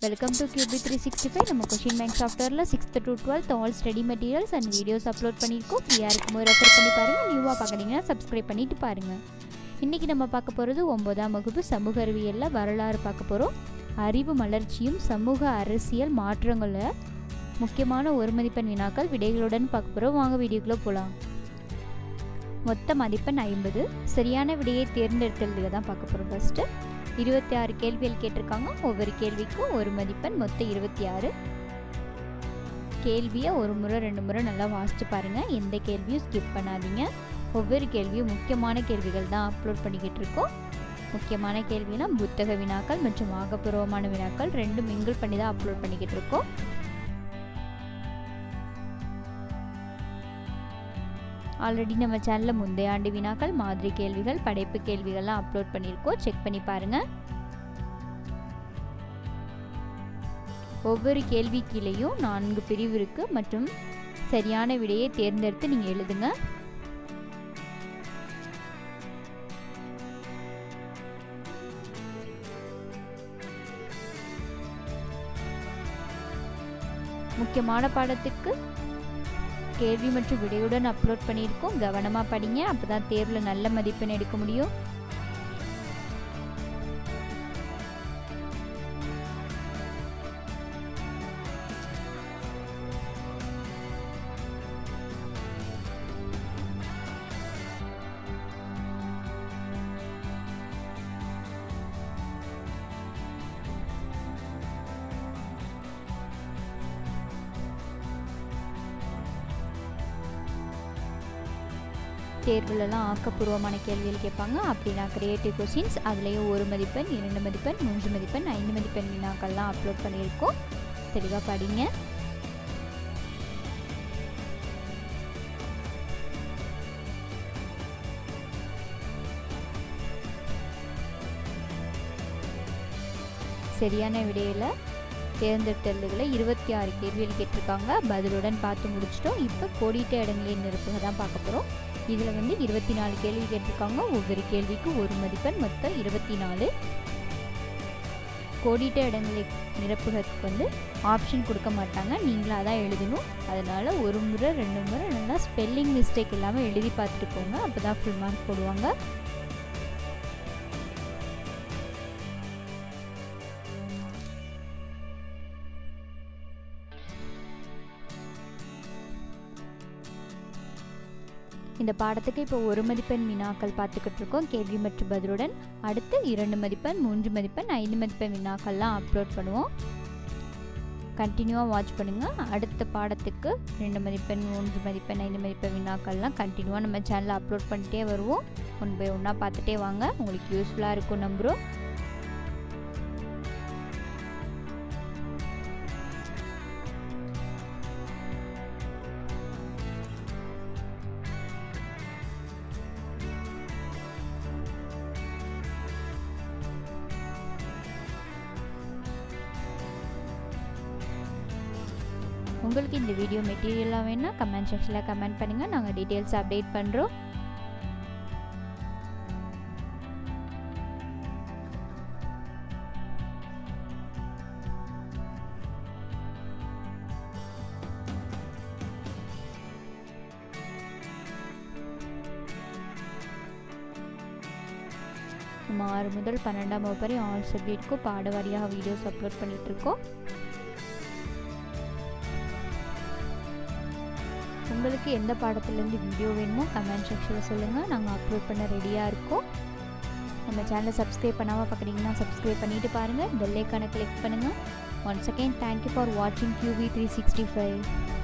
Welcome to QB 365. நம்ம question bank software 6th to 12th all study materials and videos upload பண்ணிருக்கோம். ஃப்ரீயா இருக்கும்போது refer பண்ணி பாருங்க. நியூவா பார்க்கறீங்கன்னா Subscribe பண்ணிட்டு பாருங்க. இன்னைக்கு நம்ம பார்க்க போறது 9ஆம் வகுப்பு சமூக அறிவியல்ல வரலாறு பார்க்க போறோம். அறிவு மலர்ச்சியும் சமூக அரசியல் மாற்றங்கள முக்கியமான ஒரு மதிப்பெண் வினாக்கள் விடைகளுடன் பார்க்க போறோம். வாங்க வீடியோக்குள்ள போலாம். மொத்த மதிப்பெண் 50. சரியான விடையை தேர்ந்தெடுத்ததுல தான் பார்க்க போறோம். ஃபர்ஸ்ட் 26 கேள்விகள் கேட்டிருக்காங்க. ஒவ்வொரு கேள்விக்கும் ஒரு மதிப்பெண், மொத்தம் 26. கேள்வியை ஒரு முறை 2 முறை நல்லா வாசிச்சு பாருங்க. எந்த கேள்வியும் ஸ்கிப் பண்ணாதீங்க. ஒவ்வொரு கேள்வியும் முக்கியமான கேள்விகள் தான் அப்லோட் பண்ணிக்கிட்டு இருக்கோம். முக்கியமான கேள்வினா புத்தக வினாக்கள் மற்றும் ஆகப்பூர்வமான வினாக்கள் ரெண்டும் மிங்கிள் பண்ணி தான் அப்லோட் பண்ணிக்கிட்டு இருக்கோம். ஆல்ரெடி நம்ம சேனலில் முந்தைய ஆண்டு வினாக்கள், மாதிரி கேள்விகள், படைப்பு கேள்விகள்லாம் அப்லோட் பண்ணியிருக்கோம். செக் பண்ணி பாருங்க. ஒவ்வொரு கேள்வி கீழேயும் 4 பிரிவு இருக்கு மற்றும் சரியான விடையை தேர்ந்தெடுத்து நீங்க எழுதுங்க. முக்கியமான பாடத்துக்கு கேள்வி மற்றும் விடையுடன் அப்லோட் பண்ணியிருக்கோம். கவனமா படிங்க, அப்பதான் தேர்வுல நல்ல மதிப்பெண் எடுக்க முடியும். தேர்வுலலாம் ஆக்கப்பூர்வமான கேள்விகள் கேட்பாங்க. அப்படின்னா கிரியேட்டிவ் கொஸ்டின்ஸ், அதுலேயும் 1 மதிப்பெண், 2 மதிப்பெண், 3 மதிப்பெண், 5 மதிப்பெண் வினாக்கள்லாம் அப்லோட் பண்ணியிருக்கோம். தெளிவாக படிங்க. சரியான விடையில் தேர்ந்தெடுத்தல்களை 26 கேள்விகள் கேட்டிருக்காங்க. பதிலுடன் பார்த்து முடிச்சிட்டோம். இப்போ கோடிட்ட இடங்களின் நிரப்புக தான் பார்க்க போகிறோம். இதில் 24 கேள்வி கேட்டிருக்காங்க. ஒவ்வொரு கேள்விக்கும் 1 மதிப்பெண், மொத்தம் 24. கோடிட்ட இடங்களை நிரப்புகிறதுக்கு ஆப்ஷன் கொடுக்க மாட்டாங்க, நீங்களாக தான் எழுதணும். அதனால் ஒரு முறை 2 முறை நல்லா ஸ்பெல்லிங் மிஸ்டேக் இல்லாமல் எழுதி பார்த்துட்டு போங்க. அப்போ தான் ஃபுல் மார்க் போடுவாங்க. இந்த பாடத்துக்கு இப்போ 1 மதிப்பெண் வினாக்கள் பார்த்துக்கிட்டு இருக்கோம், கேள்வி மற்றும் பதிலுடன். அடுத்து 2 மதிப்பெண், 3 மதிப்பெண், 5 மதிப்பெண் வினாக்கள்லாம் அப்லோட் பண்ணுவோம். கண்டினியூவாக வாட்ச் பண்ணுங்கள். அடுத்த பாடத்துக்கு 2 மதிப்பெண், 3 மதிப்பெண், 5 மதிப்பெண் வினாக்கள்லாம் கண்டினியூவாக நம்ம சேனலில் அப்லோட் பண்ணிட்டே வருவோம். 1 by 1 பார்த்துட்டே வாங்க. உங்களுக்கு யூஸ்ஃபுல்லாக இருக்கும் நம்புகிறோம். உங்களுக்கு இந்த வீடியோ மெட்டீரியலாக வேணும்னா கமெண்ட் செக்ஷனில் கமெண்ட் பண்ணுங்கள். நாங்கள் டீட்டெயில்ஸ் அப்டேட் பண்ணுறோம். நம்ம 6 முதல் 12ஆம் வகுப்பு வரை ஆல் சப்ஜெக்ட்டுக்கும் பாட வாரியாக வீடியோஸ் அப்லோட் பண்ணிகிட்ருக்கோம். உங்களுக்கு எந்த பாடத்துலேருந்து வீடியோ வேணுமோ கமெண்ட் செக்ஷனில் சொல்லுங்கள். நாங்கள் அப்லோட் பண்ண ரெடியாக இருக்கோம். நம்ம சேனலை சப்ஸ்கிரைப் பண்ணாமல் பார்க்குறீங்கன்னா சப்ஸ்கிரைப் பண்ணிவிட்டு பாருங்கள். பெல் ஐகானை கிளிக் பண்ணுங்கள். ஒன்ஸ் அகெயின் தேங்க்யூ ஃபார் வாட்சிங் QB 365.